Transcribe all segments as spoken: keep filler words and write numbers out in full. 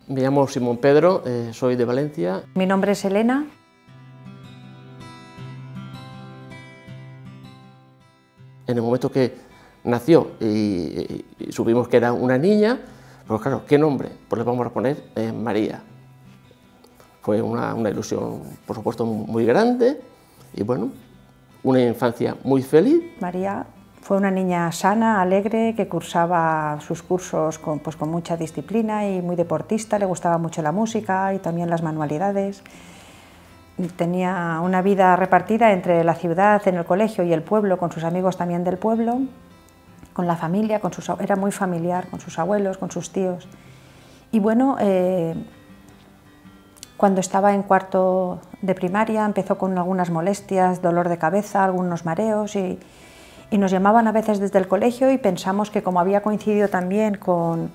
Me llamo Simón Pedro, eh, soy de Valencia. Mi nombre es Elena. En el momento que nació y, y supimos que era una niña, pues claro, ¿qué nombre? Pues le vamos a poner eh, María. Fue una, una ilusión, por supuesto, muy grande y bueno, una infancia muy feliz. María fue una niña sana, alegre, que cursaba sus cursos con, pues, con mucha disciplina y muy deportista, le gustaba mucho la música y también las manualidades. Tenía una vida repartida entre la ciudad, en el colegio y el pueblo, con sus amigos también del pueblo, con la familia, con sus, era muy familiar, con sus abuelos, con sus tíos. Y bueno, eh, cuando estaba en cuarto de primaria empezó con algunas molestias, dolor de cabeza, algunos mareos y, y nos llamaban a veces desde el colegio y pensamos que como había coincidido también con,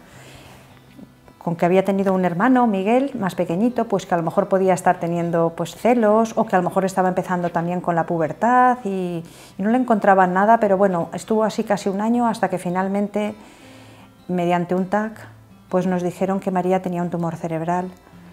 con que había tenido un hermano, Miguel, más pequeñito, pues que a lo mejor podía estar teniendo pues, celos o que a lo mejor estaba empezando también con la pubertad y, y no le encontraban nada, pero bueno, estuvo así casi un año hasta que finalmente, mediante un T A C, pues nos dijeron que María tenía un tumor cerebral.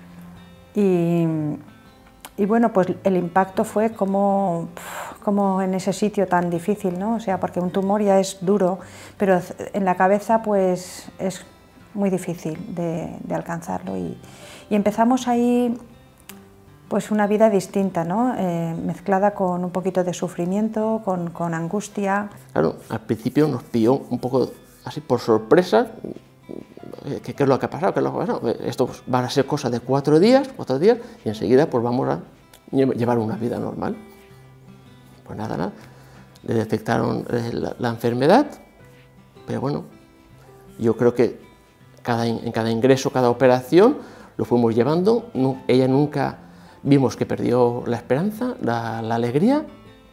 Y, y bueno, pues el impacto fue como, como en ese sitio tan difícil, ¿no? O sea, porque un tumor ya es duro, pero en la cabeza pues es muy difícil de, de alcanzarlo. Y, y empezamos ahí pues una vida distinta, ¿no? Eh, mezclada con un poquito de sufrimiento, con, con angustia. Claro, al principio nos pilló un poco así por sorpresa. ¿Qué, ¿Qué es lo que ha pasado? ¿Qué es lo que ha pasado? Esto pues, van a ser cosas de cuatro días, cuatro días, y enseguida pues vamos a llevar una vida normal. Pues nada, nada, le detectaron eh, la, la enfermedad, pero bueno, yo creo que cada, en cada ingreso, cada operación, lo fuimos llevando. No, ella nunca vimos que perdió la esperanza, la, la alegría,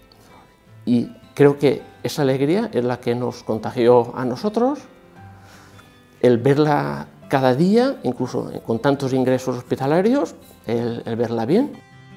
y creo que esa alegría es la que nos contagió a nosotros. El verla cada día, incluso con tantos ingresos hospitalarios, el, el verla bien.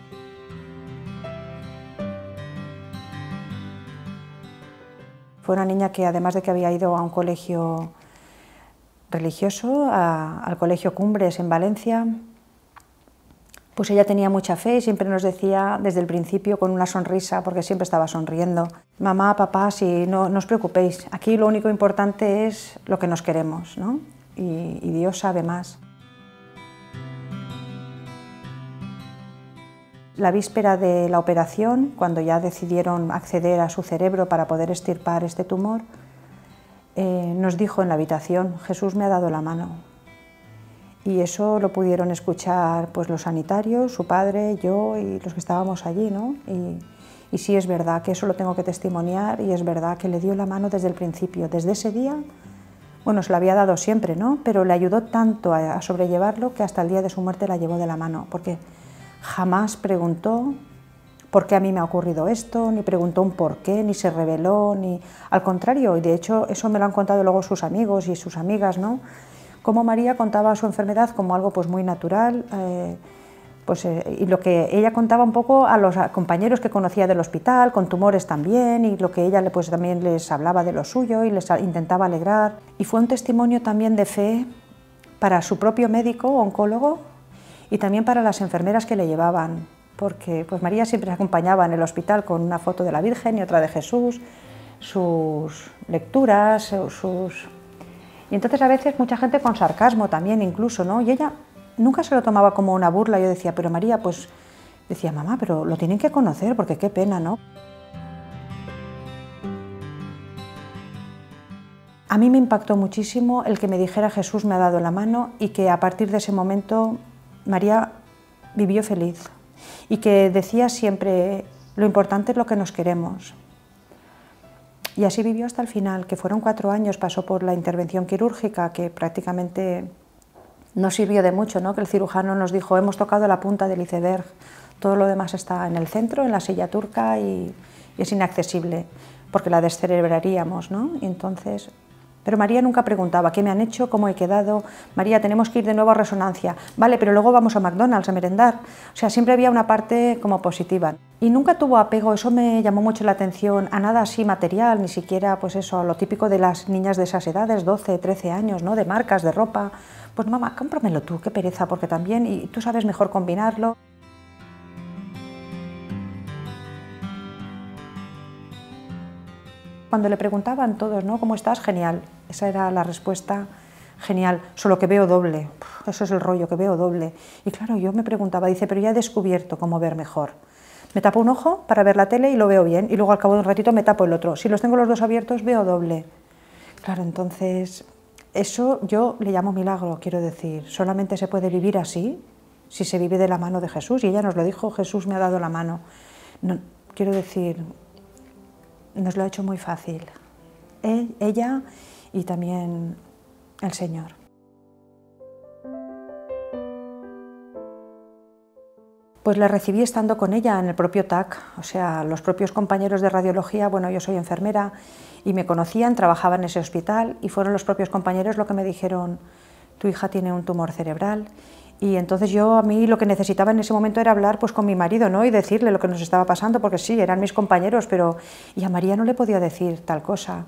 Fue una niña que, además de que había ido a un colegio religioso, a, al colegio Cumbres en Valencia, pues ella tenía mucha fe y siempre nos decía desde el principio con una sonrisa, porque siempre estaba sonriendo: mamá, papá, si no, no os preocupéis, aquí lo único importante es lo que nos queremos, ¿no? Y, y Dios sabe más. La víspera de la operación, cuando ya decidieron acceder a su cerebro para poder extirpar este tumor, eh, nos dijo en la habitación: Jesús me ha dado la mano. Y eso lo pudieron escuchar pues, los sanitarios, su padre, yo y los que estábamos allí, ¿no? Y, y sí es verdad que eso lo tengo que testimoniar, y es verdad que le dio la mano desde el principio, desde ese día. Bueno, se la había dado siempre, ¿no? Pero le ayudó tanto a, a sobrellevarlo que hasta el día de su muerte la llevó de la mano, porque jamás preguntó por qué a mí me ha ocurrido esto, ni preguntó un por qué, ni se reveló, ni... Al contrario, y de hecho eso me lo han contado luego sus amigos y sus amigas, ¿no? Cómo María contaba su enfermedad como algo pues, muy natural, eh, pues, eh, y lo que ella contaba un poco a los compañeros que conocía del hospital, con tumores también, y lo que ella pues, también les hablaba de lo suyo y les intentaba alegrar. Y fue un testimonio también de fe para su propio médico, oncólogo, y también para las enfermeras que le llevaban, porque pues, María siempre se acompañaba en el hospital con una foto de la Virgen y otra de Jesús, sus lecturas, sus... Y entonces a veces mucha gente con sarcasmo también incluso, ¿no? Y ella nunca se lo tomaba como una burla. Yo decía, pero María, pues, decía, mamá, pero lo tienen que conocer, porque qué pena, ¿no? A mí me impactó muchísimo el que me dijera Jesús me ha dado la mano, y que a partir de ese momento María vivió feliz. Y que decía siempre, lo importante es lo que nos queremos. Y así vivió hasta el final, que fueron cuatro años, pasó por la intervención quirúrgica, que prácticamente no sirvió de mucho, ¿no? Que el cirujano nos dijo, hemos tocado la punta del iceberg, todo lo demás está en el centro, en la silla turca, y, y es inaccesible, porque la descerebraríamos, ¿no? Y entonces... Pero María nunca preguntaba, ¿qué me han hecho? ¿Cómo he quedado? María, tenemos que ir de nuevo a resonancia. Vale, pero luego vamos a McDonald's a merendar. O sea, siempre había una parte como positiva. Y nunca tuvo apego, eso me llamó mucho la atención, a nada así material, ni siquiera, pues eso, lo típico de las niñas de esas edades, doce, trece años, ¿no? De marcas, de ropa. pues mamá, cómpramelo tú, qué pereza, porque también, y tú sabes mejor combinarlo. Cuando le preguntaban todos, ¿no? ¿Cómo estás? Genial. Esa era la respuesta, genial, solo que veo doble. Eso es el rollo, que veo doble. Y claro, yo me preguntaba, dice, pero ya he descubierto cómo ver mejor. Me tapo un ojo para ver la tele y lo veo bien, y luego al cabo de un ratito me tapo el otro. Si los tengo los dos abiertos, veo doble. Claro, entonces, eso yo le llamo milagro, quiero decir. Solamente se puede vivir así, si se vive de la mano de Jesús, y ella nos lo dijo, Jesús me ha dado la mano. No, quiero decir, nos lo ha hecho muy fácil, Él, ella y también el Señor. Pues la recibí estando con ella en el propio T A C, o sea, los propios compañeros de radiología, bueno, yo soy enfermera y me conocían, trabajaba en ese hospital y fueron los propios compañeros los que me dijeron, tu hija tiene un tumor cerebral. Y entonces yo, a mí lo que necesitaba en ese momento era hablar pues con mi marido, ¿no? Y decirle lo que nos estaba pasando, porque sí, eran mis compañeros, pero y a María no le podía decir tal cosa.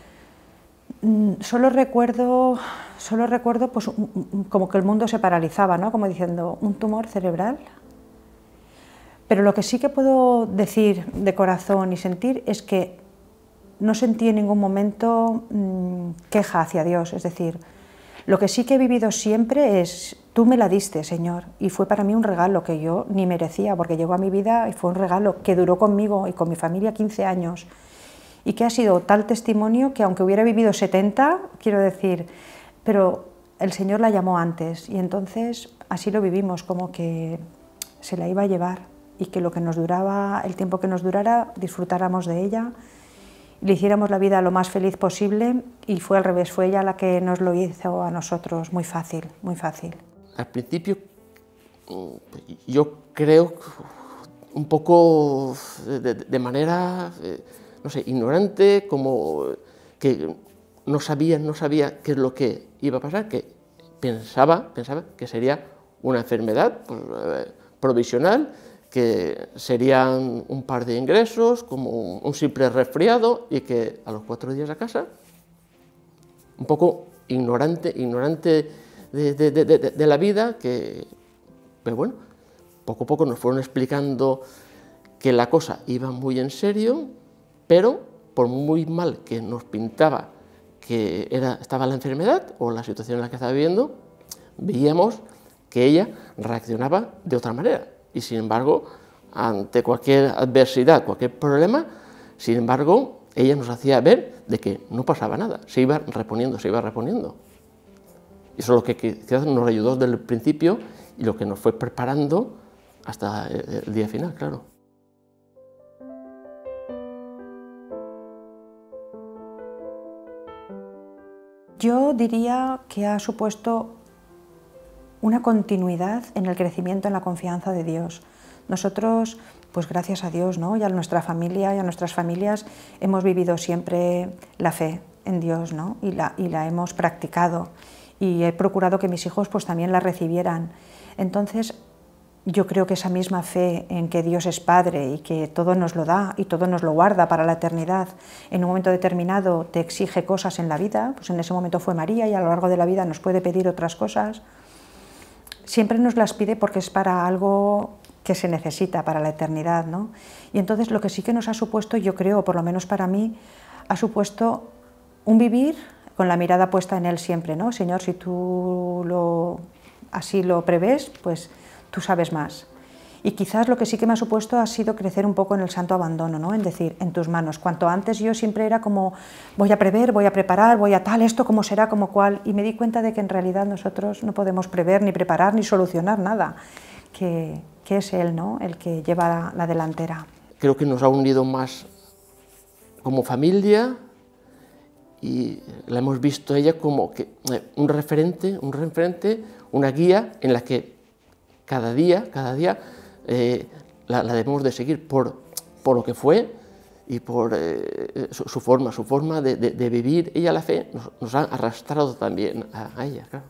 Solo recuerdo, solo recuerdo pues, como que el mundo se paralizaba, ¿no? Como diciendo, ¿un tumor cerebral? Pero lo que sí que puedo decir de corazón y sentir es que no sentí en ningún momento mmm, queja hacia Dios, es decir, lo que sí que he vivido siempre es, tú me la diste, Señor, y fue para mí un regalo que yo ni merecía, porque llegó a mi vida y fue un regalo que duró conmigo y con mi familia quince años, y que ha sido tal testimonio que aunque hubiera vivido setenta, quiero decir, pero el Señor la llamó antes, y entonces así lo vivimos, como que se la iba a llevar, y que lo que nos duraba, el tiempo que nos durara, disfrutáramos de ella, le hiciéramos la vida lo más feliz posible, y fue al revés, fue ella la que nos lo hizo a nosotros, muy fácil, muy fácil. Al principio yo creo un poco de, de manera, no sé, ignorante, como que no sabía, no sabía qué es lo que iba a pasar, que pensaba, pensaba que sería una enfermedad pues, provisional, que serían un par de ingresos, como un simple resfriado, y que a los cuatro días a casa, un poco ignorante, ignorante de, de, de, de, de la vida, que, pero bueno, poco a poco nos fueron explicando que la cosa iba muy en serio, pero por muy mal que nos pintaba que era, estaba la enfermedad o la situación en la que estaba viviendo, veíamos que ella reaccionaba de otra manera. Y sin embargo, ante cualquier adversidad, cualquier problema, sin embargo, ella nos hacía ver de que no pasaba nada, se iba reponiendo, se iba reponiendo. Y eso es lo que quizás nos ayudó desde el principio y lo que nos fue preparando hasta el día final, claro. Yo diría que ha supuesto una continuidad en el crecimiento, en la confianza de Dios. Nosotros, pues gracias a Dios, ¿no? Y a nuestra familia y a nuestras familias hemos vivido siempre la fe en Dios, ¿no? Y la, y la hemos practicado. Y he procurado que mis hijos pues también la recibieran. Entonces, yo creo que esa misma fe en que Dios es Padre y que todo nos lo da y todo nos lo guarda para la eternidad, en un momento determinado te exige cosas en la vida, pues en ese momento fue María y a lo largo de la vida nos puede pedir otras cosas, siempre nos las pide porque es para algo que se necesita para la eternidad, ¿no? Y entonces lo que sí que nos ha supuesto, yo creo, por lo menos para mí, ha supuesto un vivir con la mirada puesta en Él siempre, ¿no? Señor, si tú lo, así lo prevés, pues tú sabes más. Y quizás lo que sí que me ha supuesto ha sido crecer un poco en el santo abandono, ¿no? En decir, en tus manos. Cuanto antes yo siempre era como, voy a prever, voy a preparar, voy a tal, esto cómo será, como cual, y me di cuenta de que en realidad nosotros no podemos prever, ni preparar, ni solucionar nada, que, que es Él, ¿no? El que lleva la, la delantera. Creo que nos ha unido más como familia y la hemos visto a ella como que, un referente, un referente, una guía en la que cada día, cada día, Eh, la, la debemos de seguir por, por lo que fue y por eh, su, su forma, su forma de, de, de vivir. Ella la fe nos, nos ha arrastrado también a, a ella, claro.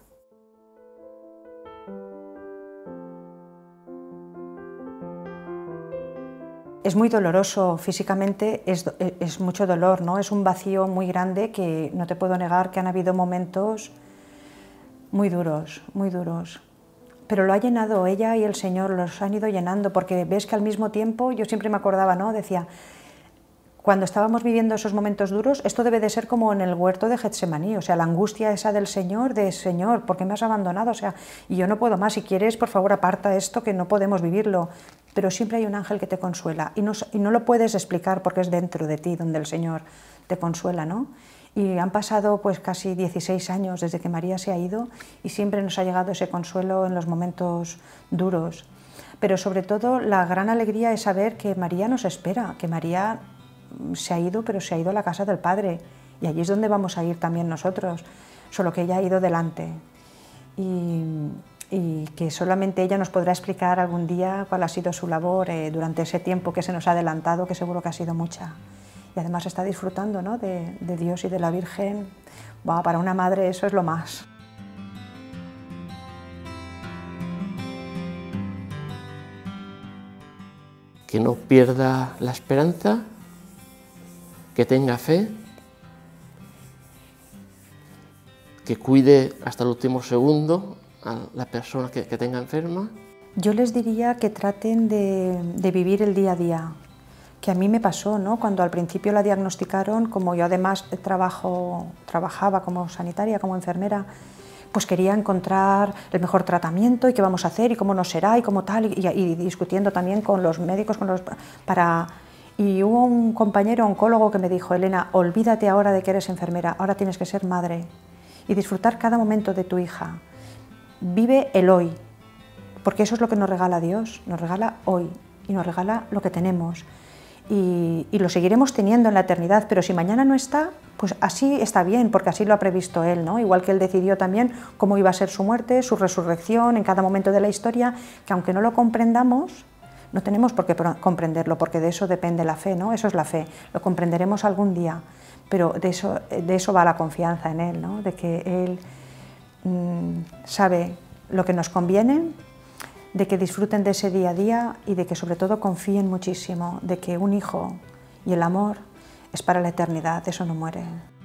Es muy doloroso físicamente, es, es mucho dolor, ¿no? Es un vacío muy grande que no te puedo negar que han habido momentos muy duros, muy duros. Pero lo ha llenado ella y el Señor, los han ido llenando, porque ves que al mismo tiempo, yo siempre me acordaba, ¿no? Decía, cuando estábamos viviendo esos momentos duros, esto debe de ser como en el huerto de Getsemaní, o sea, la angustia esa del Señor, de Señor, ¿por qué me has abandonado? O sea, y yo no puedo más, si quieres, por favor, aparta esto, que no podemos vivirlo. Pero siempre hay un ángel que te consuela, y no, y no lo puedes explicar porque es dentro de ti donde el Señor te consuela, ¿no? Y han pasado pues casi dieciséis años desde que María se ha ido, y siempre nos ha llegado ese consuelo en los momentos duros. Pero sobre todo la gran alegría es saber que María nos espera, que María se ha ido, pero se ha ido a la casa del Padre, y allí es donde vamos a ir también nosotros, solo que ella ha ido delante, y, y que solamente ella nos podrá explicar algún día cuál ha sido su labor eh, durante ese tiempo que se nos ha adelantado, que seguro que ha sido mucha, y además está disfrutando, ¿no?, de, de Dios y de la Virgen. Wow, para una madre eso es lo más. Que no pierda la esperanza, que tenga fe, que cuide hasta el último segundo a la persona que, que tenga enferma. Yo les diría que traten de, de vivir el día a día, que a mí me pasó, ¿no? Cuando al principio la diagnosticaron, como yo además trabajo, trabajaba como sanitaria, como enfermera, pues quería encontrar el mejor tratamiento y qué vamos a hacer y cómo nos será y cómo tal, y, y discutiendo también con los médicos, con los, para... Y hubo un compañero oncólogo que me dijo, Elena, olvídate ahora de que eres enfermera, ahora tienes que ser madre y disfrutar cada momento de tu hija. Vive el hoy, porque eso es lo que nos regala Dios, nos regala hoy y nos regala lo que tenemos. Y, y lo seguiremos teniendo en la eternidad, pero si mañana no está, pues así está bien, porque así lo ha previsto Él, ¿no? Igual que Él decidió también cómo iba a ser su muerte, su resurrección en cada momento de la historia, que aunque no lo comprendamos, no tenemos por qué comprenderlo, porque de eso depende la fe, ¿no? Eso es la fe, lo comprenderemos algún día, pero de eso, de eso va la confianza en Él, ¿no? De que Él mmm, sabe lo que nos conviene, de que disfruten de ese día a día y de que sobre todo confíen muchísimo, de que un hijo y el amor es para la eternidad, eso no muere.